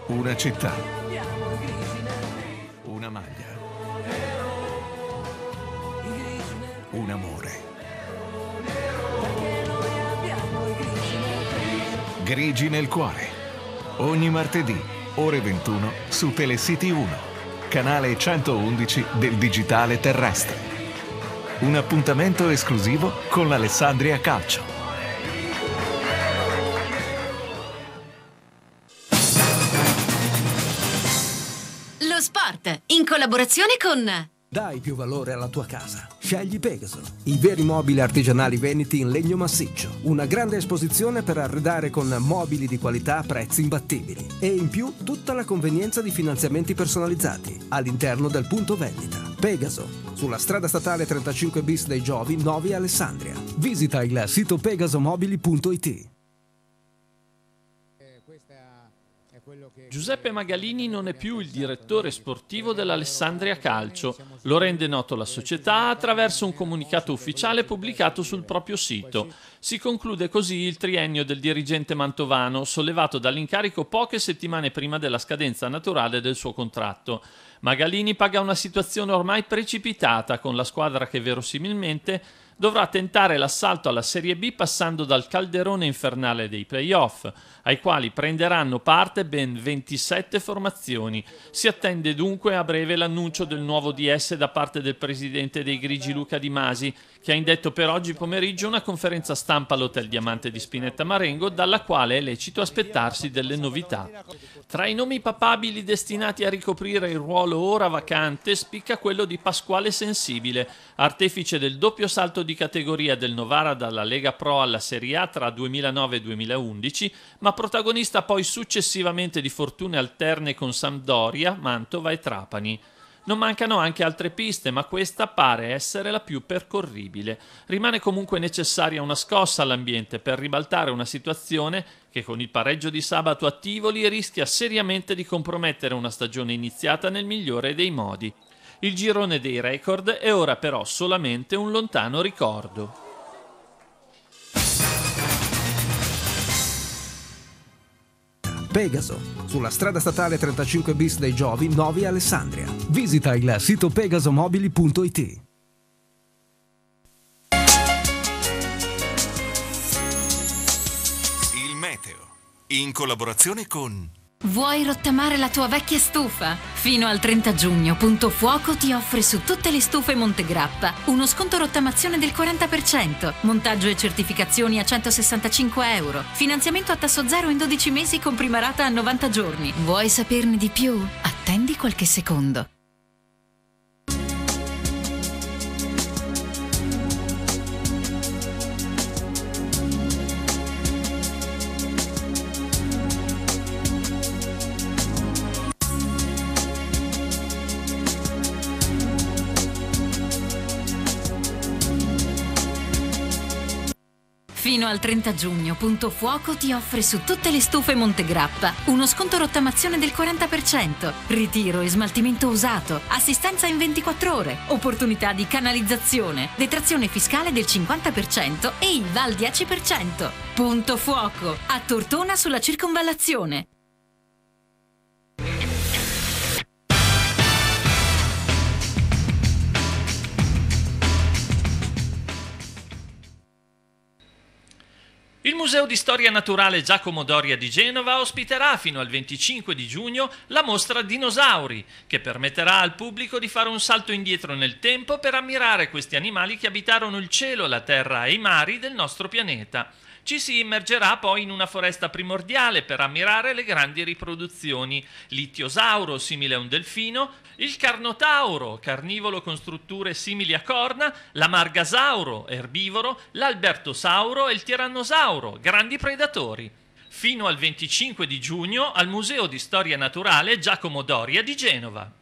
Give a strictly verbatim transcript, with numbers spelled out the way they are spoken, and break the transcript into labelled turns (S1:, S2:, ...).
S1: Una città. Una maglia. Un amore. Grigi nel cuore. Ogni martedì, ore ventuno, su Telecity uno, canale centoundici del digitale terrestre. Un appuntamento esclusivo con l'Alessandria Calcio.
S2: Lo sport, in collaborazione con...
S3: Dai più valore alla tua casa. Scegli Pegaso, i veri mobili artigianali veneti in legno massiccio. Una grande esposizione per arredare con mobili di qualità a prezzi imbattibili. E in più tutta la convenienza di finanziamenti personalizzati all'interno del punto vendita. Pegaso, sulla strada statale trentacinque bis dei Giovi, Novi Alessandria. Visita il sito pegasomobili punto it.
S4: Giuseppe Magalini non è più il direttore sportivo dell'Alessandria Calcio. Lo rende noto la società attraverso un comunicato ufficiale pubblicato sul proprio sito. Si conclude così il triennio del dirigente mantovano, sollevato dall'incarico poche settimane prima della scadenza naturale del suo contratto. Magalini paga una situazione ormai precipitata con la squadra che verosimilmente dovrà tentare l'assalto alla Serie B passando dal calderone infernale dei play-off, ai quali prenderanno parte ben ventisette formazioni. Si attende dunque a breve l'annuncio del nuovo D S da parte del presidente dei Grigi Luca Di Masi, che ha indetto per oggi pomeriggio una conferenza stampa all'Hotel Diamante di Spinetta Marengo, dalla quale è lecito aspettarsi delle novità. Tra i nomi papabili destinati a ricoprire il ruolo ora vacante spicca quello di Pasquale Sensibile, artefice del doppio salto di categoria del Novara dalla Lega Pro alla Serie A tra duemilanove e duemilaundici, ma protagonista poi successivamente di fortune alterne con Sampdoria, Mantova e Trapani. Non mancano anche altre piste, ma questa pare essere la più percorribile. Rimane comunque necessaria una scossa all'ambiente per ribaltare una situazione che con il pareggio di sabato a Tivoli rischia seriamente di compromettere una stagione iniziata nel migliore dei modi. Il girone dei record è ora però solamente un lontano ricordo.
S3: Pegaso, sulla strada statale trentacinque bis dei Giovi, Novi Alessandria. Visita il sito pegasomobili punto it.
S1: Il meteo, in collaborazione con...
S2: Vuoi rottamare la tua vecchia stufa? Fino al trenta giugno Punto Fuoco ti offre su tutte le stufe Montegrappa uno sconto rottamazione del quaranta per cento, montaggio e certificazioni a centosessantacinque euro, finanziamento a tasso zero in dodici mesi con prima rata a novanta giorni. Vuoi saperne di più? Attendi qualche secondo. Fino al trenta giugno Punto Fuoco ti offre su tutte le stufe Montegrappa uno sconto rottamazione del quaranta per cento, ritiro e smaltimento usato, assistenza in ventiquattro ore, opportunità di canalizzazione, detrazione fiscale del cinquanta per cento e I V A al dieci per cento. Punto Fuoco, a Tortona sulla circonvallazione.
S4: Il Museo di Storia Naturale Giacomo Doria di Genova ospiterà fino al venticinque di giugno la mostra Dinosauri, che permetterà al pubblico di fare un salto indietro nel tempo per ammirare questi animali che abitarono il cielo, la terra e i mari del nostro pianeta. Ci si immergerà poi in una foresta primordiale per ammirare le grandi riproduzioni: l'Ittiosauro, simile a un delfino, il Carnotauro, carnivoro con strutture simili a corna, la Margasauro, erbivoro, l'Albertosauro e il Tirannosauro, grandi predatori. Fino al venticinque di giugno al Museo di Storia Naturale Giacomo Doria di Genova.